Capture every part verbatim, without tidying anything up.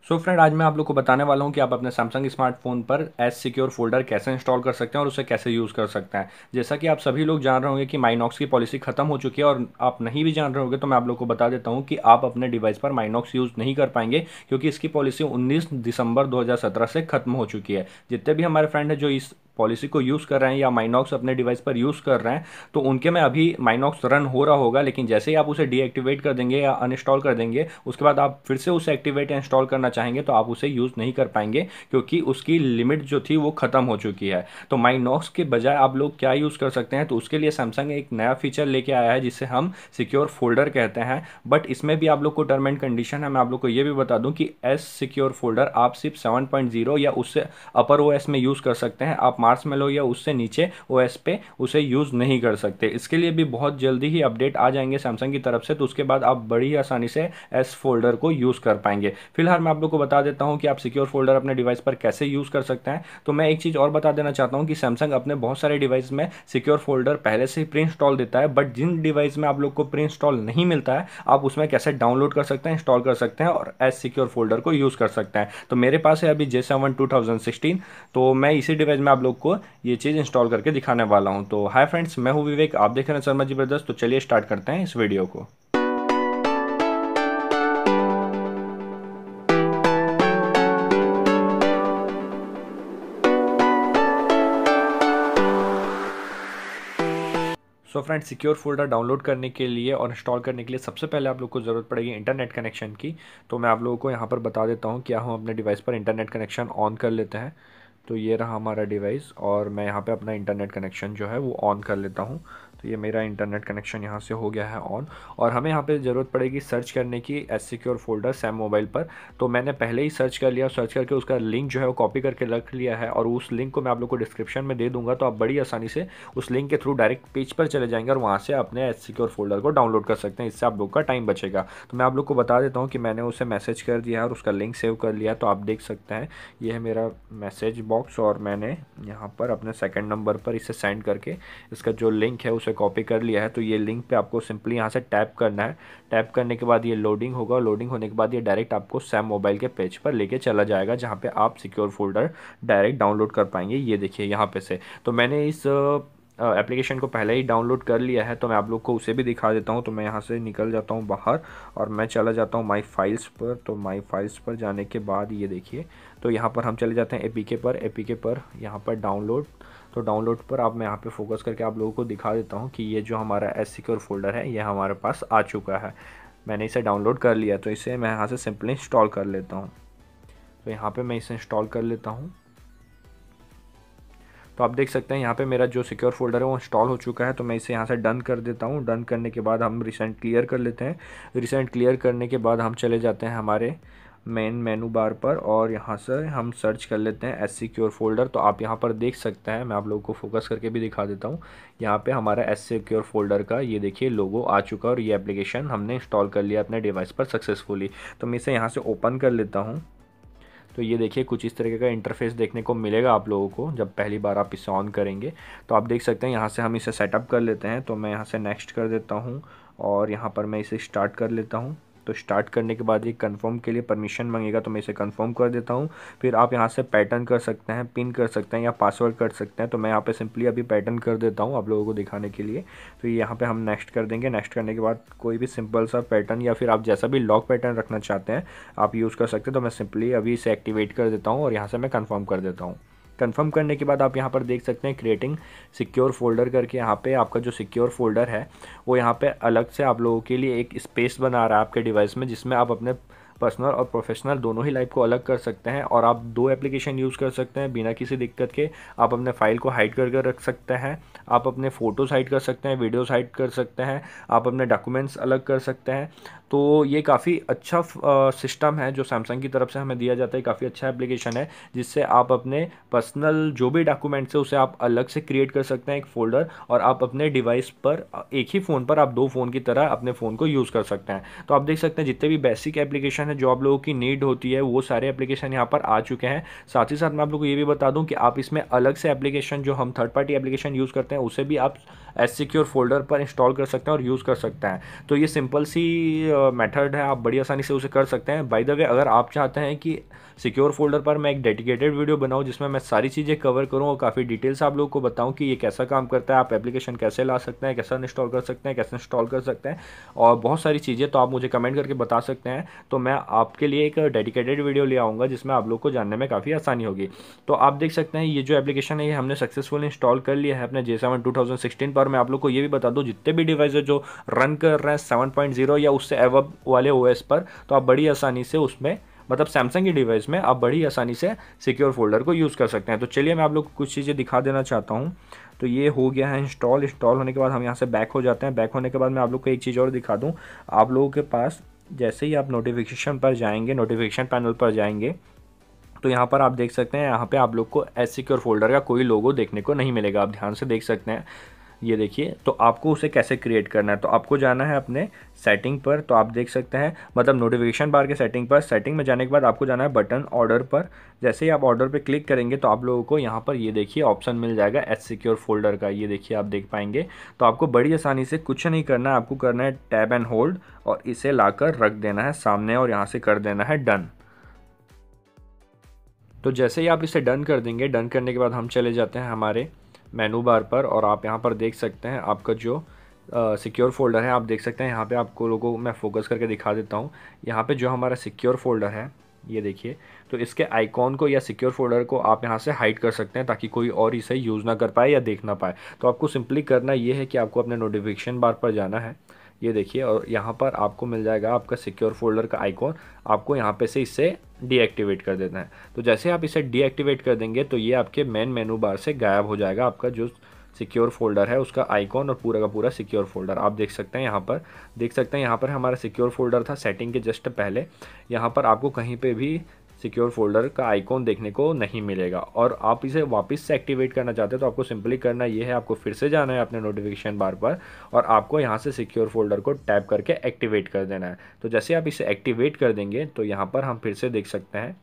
So friend, आज मैं आप लोग को बताने वाला हूं कि आप अपने सैमसंग स्मार्टफोन पर एस सिक्योर फोल्डर कैसे इंस्टॉल कर सकते हैं और उसे कैसे यूज़ कर सकते हैं। जैसा कि आप सभी लोग जान रहे होंगे कि माइनॉक्स की पॉलिसी खत्म हो चुकी है, और आप नहीं भी जान रहे होंगे तो मैं आप लोग को बता देता हूं कि आप अपने डिवाइस पर माइनॉक्स यूज़ नहीं कर पाएंगे, क्योंकि इसकी पॉलिसी उन्नीस दिसंबर दो हज़ार सत्रह से खत्म हो चुकी है। जितने भी हमारे फ्रेंड हैं जो इस पॉलिसी को यूज़ कर रहे हैं या माइनॉक्स अपने डिवाइस पर यूज़ कर रहे हैं, तो उनके में अभी माइनॉक्स रन हो रहा होगा, लेकिन जैसे ही आप उसे डीएक्टिवेट कर देंगे या अनइंस्टॉल कर देंगे, उसके बाद आप फिर से उसे एक्टिवेट या इंस्टॉल करना चाहेंगे तो आप उसे यूज़ नहीं कर पाएंगे, क्योंकि उसकी लिमिट जो थी वो ख़त्म हो चुकी है। तो माइनॉक्स के बजाय आप लोग क्या यूज़ कर सकते हैं, तो उसके लिए सैमसंग एक नया फीचर लेके आया है जिसे हम सिक्योर फोल्डर कहते हैं। बट इसमें भी आप लोग को टर्म एंड कंडीशन है। मैं आप लोग को ये भी बता दूं कि एस सिक्योर फोल्डर आप सिर्फ सेवन पॉइंट ज़ीरो या उससे अपर ओएस में यूज़ कर सकते हैं। आप मार्शमैलो या उससे नीचे ओएस पे उसे यूज़ नहीं कर सकते। इसके लिए भी बहुत जल्दी ही अपडेट आ जाएंगे सैमसंग की तरफ से, तो उसके बाद आप बड़ी आसानी से एस फोल्डर को यूज़ कर पाएंगे। फिलहाल मैं आप लोग को बता देता हूं कि आप सिक्योर फोल्डर अपने डिवाइस पर कैसे यूज़ कर सकते हैं। तो मैं एक चीज़ और बता देना चाहता हूं कि सैमसंग अपने बहुत सारे डिवाइस में सिक्योर फोल्डर पहले से ही प्री इंस्टॉल देता है, बट जिन डिवाइस में आप लोग को प्री इंस्टॉल नहीं मिलता है, आप उसमें कैसे डाउनलोड कर सकते हैं, इंस्टॉल कर सकते हैं और एस सिक्योर फोल्डर को यूज़ कर सकते हैं। तो मेरे पास है अभी J seven two thousand sixteen, तो मैं इसी डिवाइस में आप लोग को ये चीज़ इंस्टॉल करके दिखाने वाला हूँ। तो हाय फ्रेंड्स, मैं हूँ विवेक, आप देख रहे हैं शर्मा जी ब्रदर्स। तो चलिए स्टार्ट करते हैं इस वीडियो को। So friends, secure folder download करने के लिए और इंस्टॉल करने के लिए सबसे पहले आप लोग को ज़रूरत पड़ेगी इंटरनेट कनेक्शन की। तो मैं आप लोगों को यहाँ पर बता देता हूँ कि हम अपने डिवाइस पर इंटरनेट कनेक्शन ऑन कर लेते हैं। तो ये रहा हमारा डिवाइस और मैं यहाँ पे अपना इंटरनेट कनेक्शन जो है वो ऑन कर लेता हूँ। तो ये मेरा इंटरनेट कनेक्शन यहाँ से हो गया है ऑन, और हमें यहाँ पे ज़रूरत पड़ेगी सर्च करने की S secure folder Sam mobile पर। तो मैंने पहले ही सर्च कर लिया, सर्च करके उसका लिंक जो है वो कॉपी करके रख लिया है, और उस लिंक को मैं आप लोग को डिस्क्रिप्शन में दे दूंगा। तो आप बड़ी आसानी से उस लिंक के थ्रू डायरेक्ट पेज पर चले जाएंगे और वहाँ से अपने एस सिक्योर फोल्डर को डाउनलोड कर सकते हैं। इससे आप लोग का टाइम बचेगा। तो मैं आप लोग को बता देता हूँ कि मैंने उसे मैसेज कर दिया है और उसका लिंक सेव कर लिया है। तो आप देख सकते हैं ये है मेरा मैसेज बॉक्स, और मैंने यहाँ पर अपने सेकंड नंबर पर इसे सेंड करके इसका जो लिंक है उसे कॉपी कर लिया है। तो ये लिंक पे आपको सिंपली यहाँ से टैप करना है। टैप करने के बाद ये लोडिंग होगा, लोडिंग होने के बाद ये डायरेक्ट आपको सैम मोबाइल के पेज पर लेके चला जाएगा, जहाँ पे आप सिक्योर फोल्डर डायरेक्ट डाउनलोड कर पाएंगे। ये देखिए यहाँ पे से। तो मैंने इस एप्लीकेशन को पहले ही डाउनलोड कर लिया है, तो मैं आप लोग को उसे भी दिखा देता हूँ। तो मैं यहाँ से निकल जाता हूँ बाहर और मैं चला जाता हूँ माई फाइल्स पर। तो माई फाइल्स पर जाने के बाद ये देखिए, तो यहाँ पर हम चले जाते हैं एपीके पर। एपीके पर यहाँ पर डाउनलोड, तो डाउनलोड पर आप मैं यहाँ पे फोकस करके आप लोगों को दिखा देता हूँ कि ये जो हमारा एस सिक्योर फोल्डर है ये हमारे पास आ चुका है। मैंने इसे डाउनलोड कर लिया, तो इसे मैं यहाँ से सिंपली इंस्टॉल कर लेता हूँ। तो यहाँ पे मैं इसे इंस्टॉल कर लेता हूँ। तो आप देख सकते हैं यहाँ पे मेरा जो सिक्योर फोल्डर है वो इंस्टॉल हो चुका है। तो मैं इसे यहाँ से डन कर देता हूँ। डन करने के बाद हम रिसेंट क्लियर कर लेते हैं। रिसेंट क्लियर करने के बाद हम चले जाते हैं हमारे मेन मेनू बार पर, और यहाँ से हम सर्च कर लेते हैं एस सिक्योर फोल्डर। तो आप यहाँ पर देख सकते हैं, मैं आप लोगों को फोकस करके भी दिखा देता हूँ। यहाँ पे हमारा एस सिक्योर फोल्डर का ये देखिए लोगो आ चुका है, और ये एप्लीकेशन हमने इंस्टॉल कर लिया अपने डिवाइस पर सक्सेसफुली। तो मैं इसे यहाँ से ओपन कर लेता हूँ। तो ये देखिए कुछ इस तरीके का इंटरफेस देखने को मिलेगा आप लोगों को जब पहली बार आप इसे ऑन करेंगे। तो आप देख सकते हैं यहाँ से हम इसे सेटअप कर लेते हैं। तो मैं यहाँ से नेक्स्ट कर देता हूँ, और यहाँ पर मैं इसे स्टार्ट कर लेता हूँ। तो स्टार्ट करने के बाद ये कंफर्म के लिए परमिशन मांगेगा, तो मैं इसे कंफर्म कर देता हूँ। फिर आप यहाँ से पैटर्न कर सकते हैं, पिन कर सकते हैं या पासवर्ड कर सकते हैं। तो मैं यहाँ पे सिंपली अभी पैटर्न कर देता हूँ आप लोगों को दिखाने के लिए। तो यहाँ पे हम नेक्स्ट कर देंगे। नेक्स्ट करने के बाद कोई भी सिंपल सा पैटर्न या फिर आप जैसा भी लॉक पैटर्न रखना चाहते हैं आप यूज़ कर सकते हैं। तो मैं सिंपली अभी इसे एक्टिवेट कर देता हूँ और यहाँ से मैं कन्फर्म कर देता हूँ। कंफर्म करने के बाद आप यहाँ पर देख सकते हैं क्रिएटिंग सिक्योर फोल्डर करके, यहाँ पे आपका जो सिक्योर फोल्डर है वो यहाँ पे अलग से आप लोगों के लिए एक स्पेस बना रहा है आपके डिवाइस में, जिसमें आप अपने पर्सनल और प्रोफेशनल दोनों ही लाइफ को अलग कर सकते हैं, और आप दो एप्लीकेशन यूज़ कर सकते हैं बिना किसी दिक्कत के। आप अपने फाइल को हाइड करके रख सकते हैं, आप अपने फ़ोटोज़ हाइड कर सकते हैं, वीडियोज़ हाइड कर सकते हैं, आप अपने डॉक्यूमेंट्स अलग कर सकते हैं। तो ये काफ़ी अच्छा सिस्टम है जो सैमसंग की तरफ से हमें दिया जाता है। काफ़ी अच्छा एप्लीकेशन है जिससे आप अपने पर्सनल जो भी डॉक्यूमेंट्स है उसे आप अलग से क्रिएट कर सकते हैं एक फ़ोल्डर, और आप अपने डिवाइस पर एक ही फ़ोन पर आप दो फ़ोन की तरह अपने फ़ोन को यूज़ कर सकते हैं। तो आप देख सकते हैं जितने भी बेसिक एप्लीकेशन है जो आप लोगों की नीड होती है वो सारे एप्लीकेशन यहाँ पर आ चुके हैं। साथ ही साथ मैं आप लोगों को ये भी बता दूं कि आप इसमें अलग से एप्लीकेशन जो हम थर्ड पार्टी एप्लीकेशन यूज़ करते हैं उसे भी आप एस सिक्योर फोल्डर पर इंस्टॉल कर सकते हैं और यूज़ कर सकते हैं। तो ये सिंपल सी मेथड है, आप बड़ी आसानी से उसे कर सकते हैं। बाय द वे, अगर आप चाहते हैं कि सिक्योर फोल्डर पर मैं एक डेडिकेटेड वीडियो बनाऊं जिसमें मैं सारी चीज़ें कवर करूं और काफ़ी डिटेल से आप लोगों को बताऊं कि ये कैसा काम करता है, आप एप्लीकेशन कैसे ला सकते हैं, कैसे इंस्टॉल कर सकते हैं, कैसे इंस्टॉल कर सकते हैं और बहुत सारी चीज़ें, तो आप मुझे कमेंट करके बता सकते हैं। तो मैं आपके लिए एक डेडिकेटेड वीडियो ले आऊँगा जिसमें आप लोग को जानने में काफ़ी आसानी होगी। तो आप देख सकते हैं ये जो एप्लीकेशन है ये हमने सक्सेसफुल इंस्टॉल कर लिया है अपने J seven two thousand sixteen पर। मैं आप लोग को ये भी बता दूँ, जितने भी डिवाइस जो रन कर रहे हैं सेवन पॉइंट ज़ीरो या उससे एवब वाले ओएस पर, तो आप बड़ी आसानी से उसमें, मतलब सैमसंग की डिवाइस में, आप बड़ी आसानी से सिक्योर फोल्डर को यूज़ कर सकते हैं। तो चलिए मैं आप लोग को कुछ चीज़ें दिखा देना चाहता हूँ। तो ये हो गया है इंस्टॉल। इंस्टॉल होने के बाद हम यहाँ से बैक हो जाते हैं। बैक होने के बाद मैं आप लोग को एक चीज़ और दिखा दूँ। आप लोगों के पास जैसे ही आप नोटिफिकेशन पर जाएंगे, नोटिफिकेशन पैनल पर जाएंगे, तो यहाँ पर आप देख सकते हैं यहाँ पे आप लोग को एस सिक्योर फोल्डर का कोई लोगो देखने को नहीं मिलेगा। आप ध्यान से देख सकते हैं, ये देखिए। तो आपको उसे कैसे क्रिएट करना है, तो आपको जाना है अपने सेटिंग पर। तो आप देख सकते हैं, मतलब नोटिफिकेशन बार के सेटिंग पर, सेटिंग में जाने के बाद आपको जाना है बटन ऑर्डर पर। जैसे ही आप ऑर्डर पर क्लिक करेंगे तो आप लोगों को यहाँ पर ये देखिए ऑप्शन मिल जाएगा एस सिक्योर फोल्डर का। ये देखिए आप देख पाएंगे। तो आपको बड़ी आसानी से कुछ नहीं करना है, आपको करना है टैब एंड होल्ड और इसे लाकर रख देना है सामने और यहाँ से कर देना है डन। तो जैसे ही आप इसे डन कर देंगे, डन करने के बाद हम चले जाते हैं हमारे मेनू बार पर और आप यहाँ पर देख सकते हैं आपका जो सिक्योर फोल्डर है, आप देख सकते हैं यहाँ पे आपको लोगों को मैं फोकस करके दिखा देता हूँ। यहाँ पे जो हमारा सिक्योर फोल्डर है ये देखिए, तो इसके आइकॉन को या सिक्योर फोल्डर को आप यहाँ से हाइड कर सकते हैं ताकि कोई और इसे यूज़ ना कर पाए या देख ना पाए। तो आपको सिंपली करना ये है कि आपको अपने नोटिफिकेशन बार पर जाना है, ये देखिए, और यहाँ पर आपको मिल जाएगा आपका सिक्योर फोल्डर का आइकॉन। आपको यहाँ पे से इसे डीएक्टिवेट कर देना है। तो जैसे आप इसे डीएक्टिवेट कर देंगे तो ये आपके मेन मेनू बार से गायब हो जाएगा आपका जो सिक्योर फोल्डर है उसका आइकॉन और पूरा का पूरा सिक्योर फोल्डर। आप देख सकते हैं यहाँ पर, देख सकते हैं यहाँ पर हमारा सिक्योर फोल्डर था सेटिंग के जस्ट पहले। यहाँ पर आपको कहीं पे भी सिक्योर फोल्डर का आइकॉन देखने को नहीं मिलेगा। और आप इसे वापस से एक्टिवेट करना चाहते हैं तो आपको सिंपली करना ये है, आपको फिर से जाना है अपने नोटिफिकेशन बार पर और आपको यहाँ से सिक्योर फोल्डर को टैप करके एक्टिवेट कर देना है। तो जैसे आप इसे एक्टिवेट कर देंगे तो यहाँ पर हम फिर से देख सकते हैं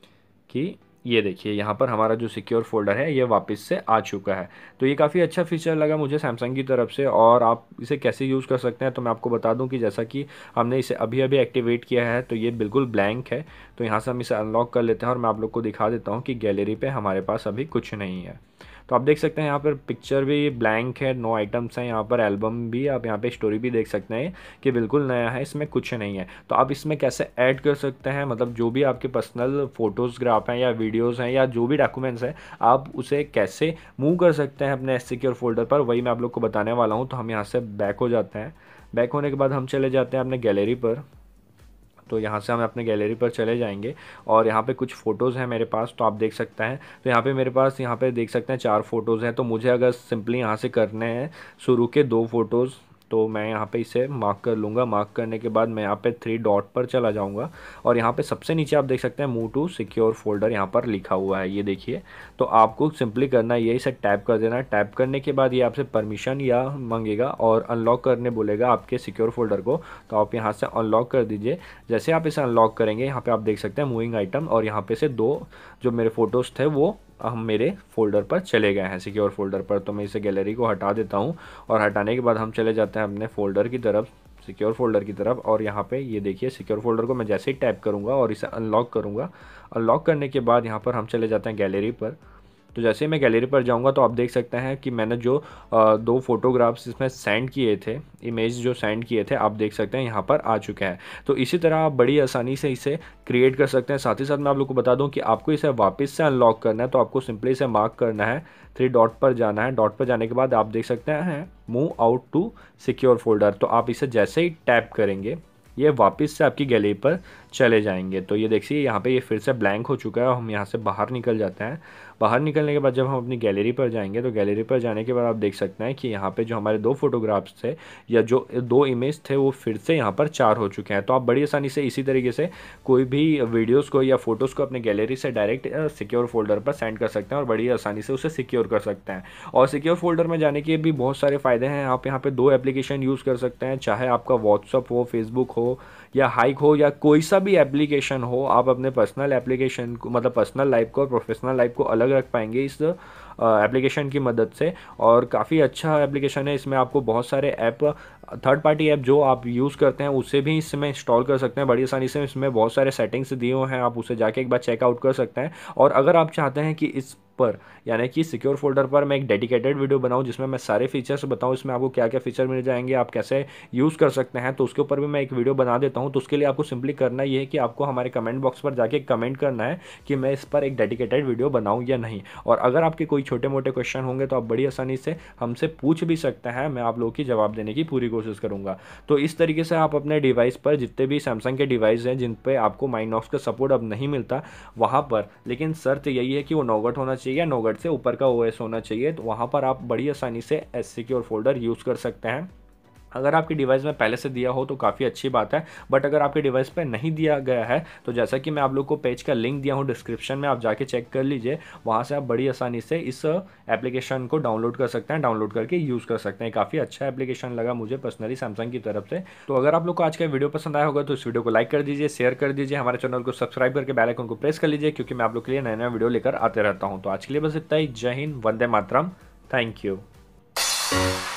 कि ये देखिए यहाँ पर हमारा जो सिक्योर फोल्डर है ये वापस से आ चुका है। तो ये काफ़ी अच्छा फीचर लगा मुझे सैमसंग की तरफ से। और आप इसे कैसे यूज़ कर सकते हैं तो मैं आपको बता दूं कि जैसा कि हमने इसे अभी अभी एक्टिवेट किया है तो ये बिल्कुल ब्लैंक है। तो यहाँ से हम इसे अनलॉक कर लेते हैं और मैं आप लोग को दिखा देता हूँ कि गैलरी पे हमारे पास अभी कुछ नहीं है। तो आप देख सकते हैं यहाँ पर पिक्चर भी ब्लैंक है, नो आइटम्स हैं। यहाँ पर एल्बम भी, आप यहाँ पे स्टोरी भी देख सकते हैं कि बिल्कुल नया है, इसमें कुछ नहीं है। तो आप इसमें कैसे ऐड कर सकते हैं, मतलब जो भी आपके पर्सनल फोटोग्राफ हैं या वीडियोस हैं या जो भी डॉक्यूमेंट्स हैं आप उसे कैसे मूव कर सकते हैं अपने सिक्योर फोल्डर पर, वही मैं आप लोग को बताने वाला हूँ। तो हम यहाँ से बैक हो जाते हैं। बैक होने के बाद हम चले जाते हैं अपने गैलरी पर। तो यहाँ से हम अपने गैलरी पर चले जाएंगे और यहाँ पे कुछ फ़ोटोज़ हैं मेरे पास, तो आप देख सकते हैं। तो यहाँ पे मेरे पास यहाँ पे देख सकते हैं चार फ़ोटोज़ हैं। तो मुझे अगर सिंपली यहाँ से करने हैं शुरू के दो फ़ोटोज़, तो मैं यहाँ पे इसे मार्क कर लूँगा। मार्क करने के बाद मैं यहाँ पे थ्री डॉट पर चला जाऊँगा और यहाँ पे सबसे नीचे आप देख सकते हैं मूव टू सिक्योर फोल्डर यहाँ पर लिखा हुआ है, ये देखिए। तो आपको सिंपली करना है ये, इसे टैप कर देना है। टैप करने के बाद ये आपसे परमिशन या मांगेगा और अनलॉक करने बोलेगा आपके सिक्योर फोल्डर को। तो आप यहाँ से अनलॉक कर दीजिए। जैसे आप इसे अनलॉक करेंगे यहाँ पर आप देख सकते हैं मूविंग आइटम और यहाँ पर से दो जो मेरे फ़ोटोज़ थे वो हम मेरे फोल्डर पर चले गए हैं, सिक्योर फोल्डर पर। तो मैं इसे गैलरी को हटा देता हूं और हटाने के बाद हम चले जाते हैं अपने फोल्डर की तरफ, सिक्योर फोल्डर की तरफ। और यहाँ पे ये देखिए सिक्योर फोल्डर को मैं जैसे ही टैप करूँगा और इसे अनलॉक करूँगा, अनलॉक करने के बाद यहाँ पर हम चले जाते हैं गैलरी पर। तो जैसे ही मैं गैलरी पर जाऊंगा तो आप देख सकते हैं कि मैंने जो आ, दो फोटोग्राफ्स इसमें सेंड किए थे, इमेज जो सेंड किए थे, आप देख सकते हैं यहाँ पर आ चुके हैं। तो इसी तरह आप बड़ी आसानी से इसे क्रिएट कर सकते हैं। साथ ही साथ मैं आप लोग को बता दूं कि आपको इसे वापस से अनलॉक करना है तो आपको सिंपली इसे मार्क करना है, थ्री डॉट पर जाना है। डॉट पर जाने के बाद आप देख सकते हैं move out to secure folder. तो आप इसे जैसे ही टैप करेंगे ये वापस से आपकी गैलरी पर चले जाएंगे। तो ये देखिए यहाँ पे ये फिर से ब्लैंक हो चुका है और हम यहाँ से बाहर निकल जाते हैं। बाहर निकलने के बाद जब हम अपनी गैलरी पर जाएंगे तो गैलरी पर जाने के बाद आप देख सकते हैं कि यहाँ पे जो हमारे दो फोटोग्राफ्स थे या जो दो इमेज थे वो फिर से यहाँ पर चार हो चुके हैं। तो आप बड़ी आसानी से इसी तरीके से कोई भी वीडियोज़ को या फोटोज़ को अपने गैलरी से डायरेक्ट सिक्योर फोल्डर पर सेंड कर सकते हैं और बड़ी आसानी से उसे सिक्योर कर सकते हैं। और सिक्योर फोल्डर में जाने के भी बहुत सारे फ़ायदे हैं। आप यहाँ पर दो एप्लीकेशन यूज़ कर सकते हैं, चाहे आपका व्हाट्सअप हो, फेसबुक हो या हाइक हो या कोई सा भी एप्लीकेशन हो, आप अपने पर्सनल एप्लीकेशन को मतलब पर्सनल लाइफ को और प्रोफेशनल लाइफ को अलग रख पाएंगे इस एप्लीकेशन की मदद से। और काफ़ी अच्छा एप्लीकेशन है, इसमें आपको बहुत सारे ऐप, थर्ड पार्टी ऐप जो आप यूज़ करते हैं उसे भी इसमें इंस्टॉल कर सकते हैं बड़ी आसानी से। इसमें बहुत सारे सेटिंग्स दिए हुए हैं, आप उसे जाके एक बार चेकआउट कर सकते हैं। और अगर आप चाहते हैं कि इस पर यानी कि सिक्योर फोल्डर पर मैं एक डेडिकेटेड वीडियो बनाऊं जिसमें मैं सारे फीचर्स बताऊं, इसमें आपको क्या क्या फीचर मिल जाएंगे, आप कैसे यूज़ कर सकते हैं, तो उसके ऊपर भी मैं एक वीडियो बना देता हूं। तो उसके लिए आपको सिंपली करना ये है कि आपको हमारे कमेंट बॉक्स पर जाके कमेंट करना है कि मैं इस पर एक डेडिकेटेड वीडियो बनाऊँ या नहीं। और अगर आपके कोई छोटे मोटे क्वेश्चन होंगे तो आप बड़ी आसानी से हमसे पूछ भी सकते हैं, मैं आप लोगों की जवाब देने की पूरी कोशिश करूँगा। तो इस तरीके से आप अपने डिवाइस पर जितने भी सैमसंग के डिवाइस हैं जिन पे आपको माइनॉक्स का सपोर्ट अब नहीं मिलता वहाँ पर, लेकिन शर्त यही है कि वो नौगट होना चाहिए या नौगट से ऊपर का ओएस होना चाहिए, तो वहाँ पर आप बड़ी आसानी से एस सिक्योर फोल्डर यूज़ कर सकते हैं। अगर आपके डिवाइस में पहले से दिया हो तो काफ़ी अच्छी बात है, बट अगर आपके डिवाइस पे नहीं दिया गया है तो जैसा कि मैं आप लोग को पेज का लिंक दिया हूँ डिस्क्रिप्शन में, आप जाके चेक कर लीजिए, वहाँ से आप बड़ी आसानी से इस एप्लीकेशन को डाउनलोड कर सकते हैं, डाउनलोड करके यूज़ कर सकते हैं। काफ़ी अच्छा एप्लीकेशन लगा मुझे पर्सनली सैमसंग की तरफ से। तो अगर आप लोग को आज का वीडियो पसंद आया होगा तो इस वीडियो को लाइक कर दीजिए, शेयर कर दीजिए, हमारे चैनल को सब्सक्राइब करके बेल आइकन को प्रेस कर लीजिए, क्योंकि मैं आप लोग के लिए नया नया वीडियो लेकर आते रहता हूँ। तो आज के लिए बस इतना ही। Jai Hind, Vande Mataram, thank you.